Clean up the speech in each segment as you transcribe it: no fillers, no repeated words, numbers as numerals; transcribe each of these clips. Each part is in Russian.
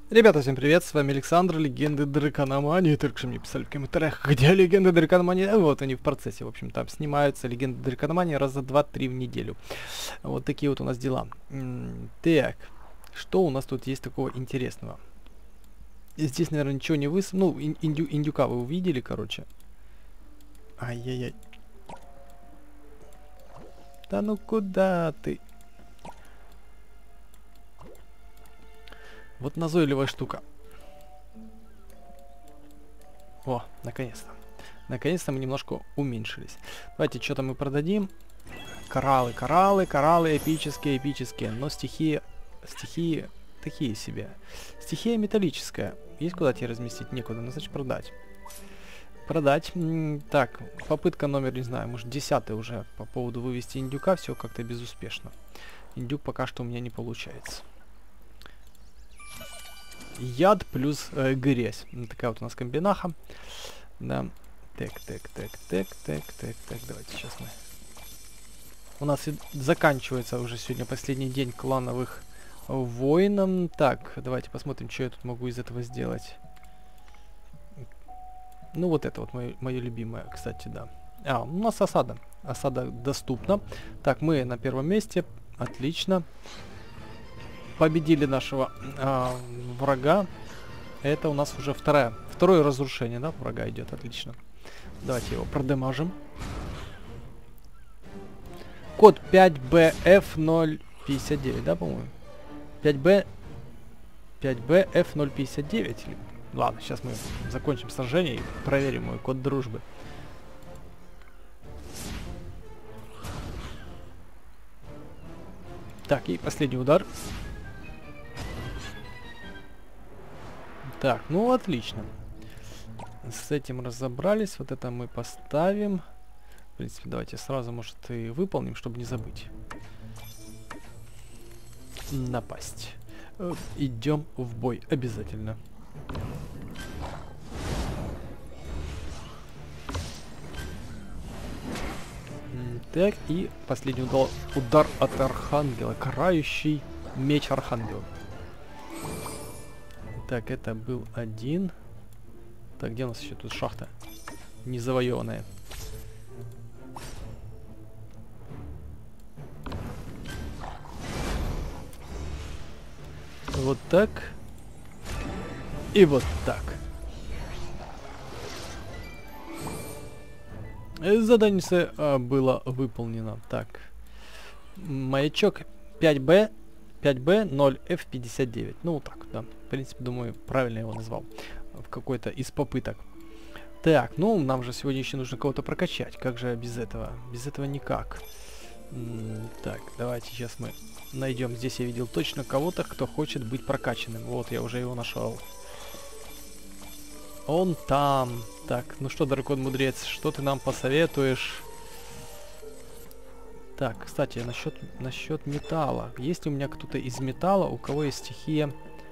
Ребята, всем привет, с вами Александр, Легенды Дракономании. Только что мне писали в комментариях, где Легенды Дракономании. Вот они в процессе, в общем, там снимаются Легенды Дракономании раза 2-3 в неделю. Вот такие вот у нас дела. Так, что у нас тут есть такого интересного? Здесь, наверное, ничего не Ну, индюка вы увидели, короче. Ай-яй-яй. Да ну куда ты? Вот назойливая штука. О, наконец-то. Наконец-то мы немножко уменьшились. Давайте что-то мы продадим. Кораллы, эпические, эпические. Но стихии такие себе. Стихия металлическая. Есть куда тебе разместить? Некуда, ну значит продать. Продать. Так, попытка номер, не знаю, может 10 уже по поводу вывести индюка. Все как-то безуспешно. Индюк пока что у меня не получается. Яд плюс грязь. Такая вот у нас комбинаха. Да. Так. Давайте сейчас мы. У нас заканчивается уже сегодня последний день клановых войн. Так, давайте посмотрим, что я тут могу из этого сделать. Ну, вот это вот мое любимое, кстати, да. А, у нас осада. Осада доступна. Так, мы на первом месте. Отлично. Победили нашего врага. Это у нас уже второе разрушение, да, врага идет. Отлично. Давайте его продемажим. Код 5BF059, да, по-моему? 5BF059. Ладно, сейчас мы закончим сражение и проверим мой код дружбы. Так, и последний удар. Так, ну отлично. С этим разобрались. Вот это мы поставим. В принципе, давайте сразу, может, и выполним, чтобы не забыть. Напасть. Идем в бой. Обязательно. Так, и последний удар от Архангела. Карающий меч Архангела. Так, это был один. Так, где у нас еще тут шахта? Незавоеванная. Вот так. И вот так. Задание было выполнено. Так. Маячок 5B 0F59. Ну, вот так, да. В принципе, думаю, правильно его назвал. В какой-то из попыток. Так, ну, нам же сегодня еще нужно кого-то прокачать. Как же без этого? Без этого никак. Так, давайте сейчас мы найдем. Здесь я видел точно кого-то, кто хочет быть прокачанным. Вот, я уже его нашел. Он там. Так, ну что, дракон-мудрец, что ты нам посоветуешь? Так, кстати, насчет металла. Есть ли у меня кто-то из металла, у кого есть стихия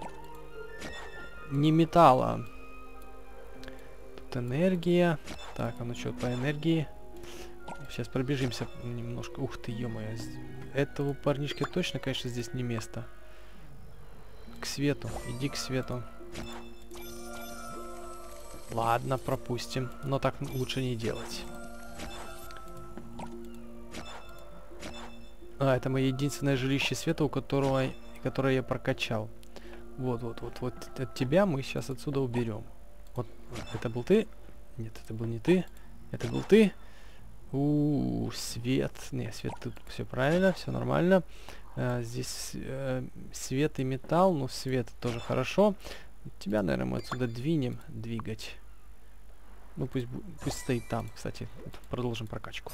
не металла? Тут энергия. Так, а ну что, по энергии? Сейчас пробежимся немножко. Ух ты, ё-моё. Этого парнишки точно, конечно, здесь не место. К свету. Иди к свету. Ладно, пропустим. Но так лучше не делать. А, это мое единственное жилище света, которое я прокачал. Вот от тебя мы сейчас отсюда уберем. Вот, это был ты? Нет, это был не ты. Это был ты. Свет. Не, свет тут все правильно, все нормально. Здесь свет и металл, ну свет тоже хорошо. Тебя, наверное, мы отсюда двигать. Ну пусть стоит там, кстати. Продолжим прокачку.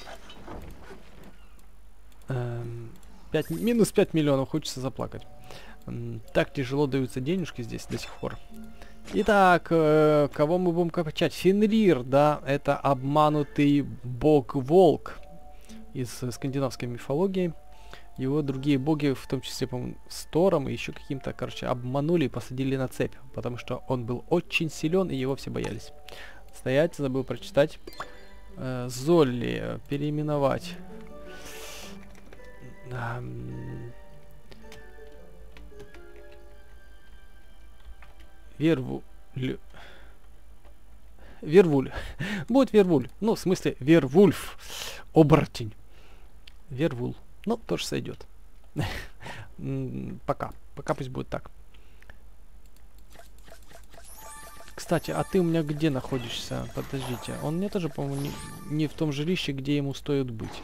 Минус 5 миллионов, хочется заплакать. Так тяжело даются денежки здесь до сих пор. Итак, кого мы будем качать? Фенрир, да, это обманутый бог-волк из скандинавской мифологии. Его другие боги, в том числе, по-моему, с Тором и еще каким-то, короче, обманули и посадили на цепь, потому что он был очень силен и его все боялись. Стоять, забыл прочитать. Золли, переименовать. Вервуль. Будет Вервуль. Ну, в смысле, Вервульф. Оборотень. Вервул. Ну, тоже сойдет. Пока. Пока пусть будет так. Кстати, а ты у меня где находишься? Подождите. Он мне тоже, по-моему, не в том жилище, где ему стоит быть.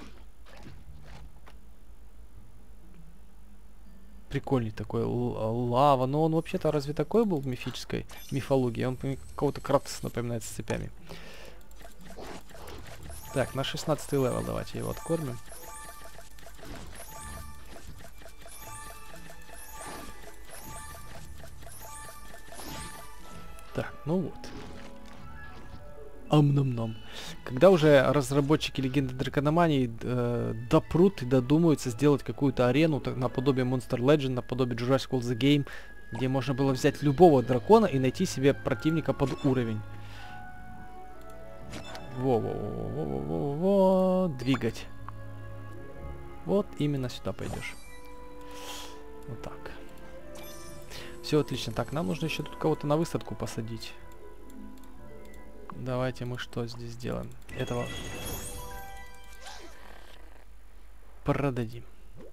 Прикольный такой лава. Но он вообще-то разве такой был в мифической мифологии? Он какого-то Кратоса напоминает с цепями. Так, на 16 левел давайте его откормим. Так, ну вот. Ам-нам-нам. Когда уже разработчики Легенды Дракономании допрут и додумаются сделать какую-то арену наподобие Monster Legend, наподобие Jurassic World The Game, где можно было взять любого дракона и найти себе противника под уровень. Во-во-во-во-во-во-во. Двигать. Вот именно сюда пойдешь. Вот так. Все отлично. Так, нам нужно еще тут кого-то на высадку посадить. Давайте мы что здесь сделаем? Этого продадим.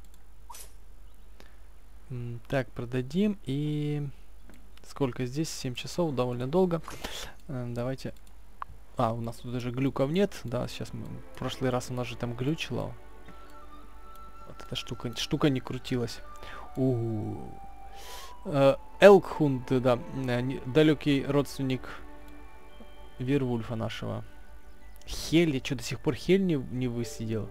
Так, продадим. И сколько здесь? 7 часов, довольно долго. Давайте... А, у нас тут даже глюков нет. Да, сейчас мы... В прошлый раз у нас же там глючило. Вот эта штука не крутилась. Элкхунд, да, далекий родственник Вервульфа нашего. Хель, я что, до сих пор Хель не высидел?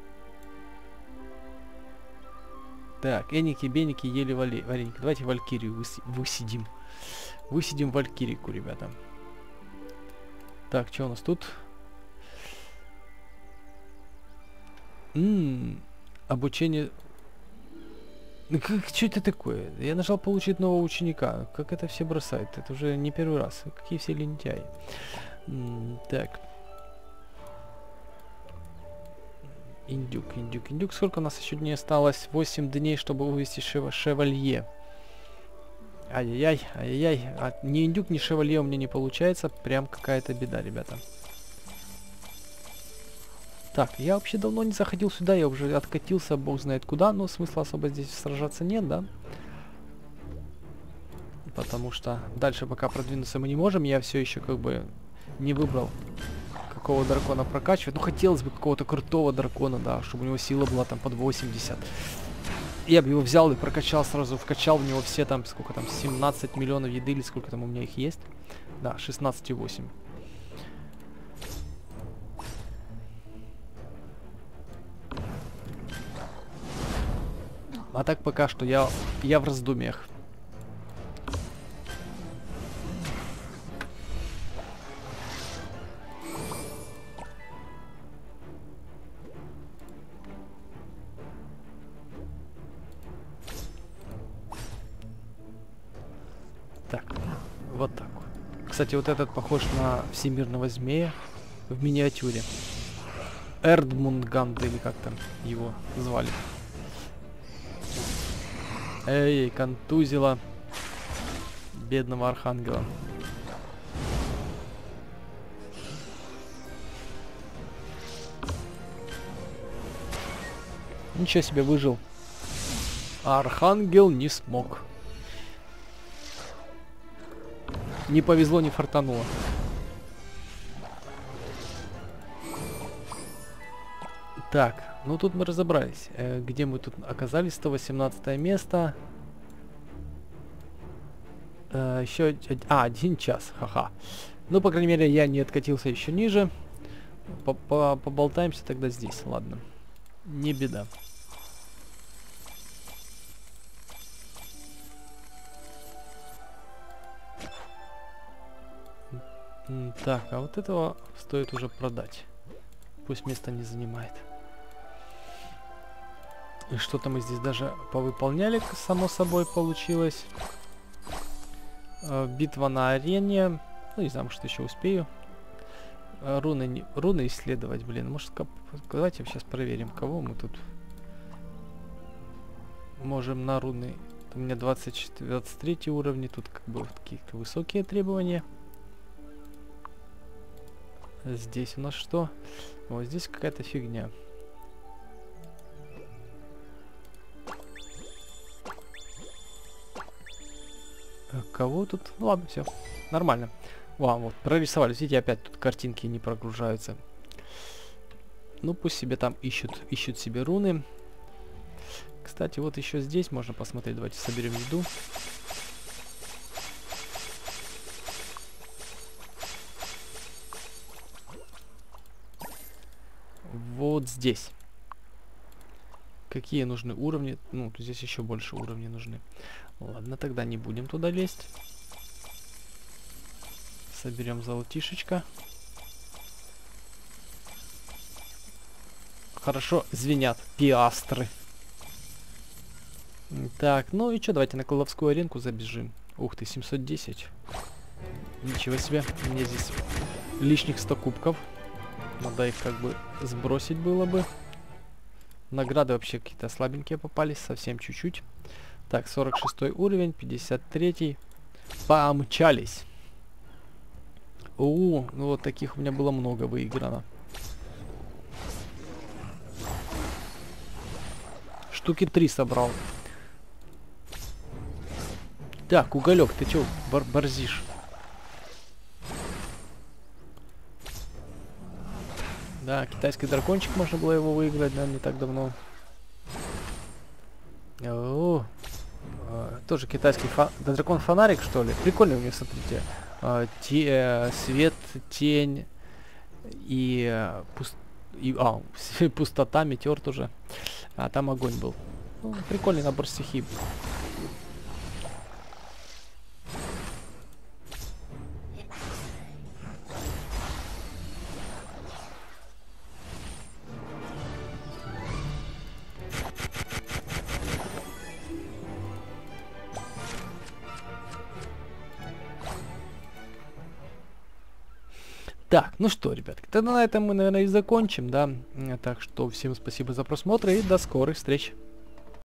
Так, Эники, Беники, ели вареники. Давайте Валькирию высидим. Высидим Валькирику, ребята. Так, что у нас тут? Обучение... Что это такое? Я нажал получить нового ученика. Как это все бросают? Это уже не первый раз. Какие все лентяи. Так. Индюк. Сколько у нас еще дней осталось? 8 дней, чтобы вывести шевалье. Ай-яй-яй. А ни индюк, ни шевалье у меня не получается. Прям какая-то беда, ребята. Так, я вообще давно не заходил сюда, я уже откатился, бог знает куда, но смысла особо здесь сражаться нет, да? Потому что дальше пока продвинуться мы не можем, я все еще как бы не выбрал, какого дракона прокачивать. Ну, хотелось бы какого-то крутого дракона, да, чтобы у него сила была там под 80. Я бы его взял и прокачал сразу, вкачал в него все там, сколько там, 17 миллионов еды или сколько там у меня их есть. Да, 16,8. А так пока что я в раздумьях. Так, вот так вот. Кстати, вот этот похож на всемирного змея в миниатюре. Эрдмундганд, или как там его звали. Эй, контузила бедного архангела. Ничего себе, выжил. А архангел не смог. Не повезло, не фартануло. Так, ну тут мы разобрались. Где мы тут оказались? 118 место. Еще... 1 час. Ха-ха. Ну, по крайней мере, я не откатился еще ниже. Поболтаемся тогда здесь. Ладно. Не беда. Так, а вот этого стоит уже продать. Пусть место не занимает. И что-то мы здесь даже повыполняли, само собой получилось. Битва на арене. Ну, не знаю, может еще успею. Руны исследовать, блин. Может, давайте сейчас проверим, кого мы тут можем на руны У меня 23 уровни, тут как бы какие-то высокие требования. Здесь у нас что? Вот здесь какая-то фигня. Кого тут? Ну ладно, все. Нормально. Вау, вот, прорисовали. Видите, опять тут картинки не прогружаются. Ну, пусть себе там ищут себе руны. Кстати, вот еще здесь можно посмотреть. Давайте соберем еду. Вот здесь. Какие нужны уровни? Ну, здесь еще больше уровней нужны. Ладно, тогда не будем туда лезть. Соберем золотишечко. Хорошо звенят пиастры. Так, ну и что, давайте на колдовскую аренку забежим. Ух ты, 710. Ничего себе, мне здесь лишних 100 кубков. Надо их как бы сбросить было бы. Награды вообще какие-то слабенькие попались, совсем чуть-чуть. Так, 46 уровень, 53. Помчались. Ну вот таких у меня было много выиграно. Штуки 3 собрал. Так, уголек, ты чё борзишь? Да, китайский дракончик, можно было его выиграть, наверное, не так давно. Тоже китайский дракон-фонарик, что ли? Прикольный у него, смотрите. Свет, тень и, пустота, метеор тоже. А там огонь был. Ну, прикольный набор стихий. Так, ну что, ребятки, тогда на этом мы, наверное, и закончим, да. Так что всем спасибо за просмотр и до скорых встреч.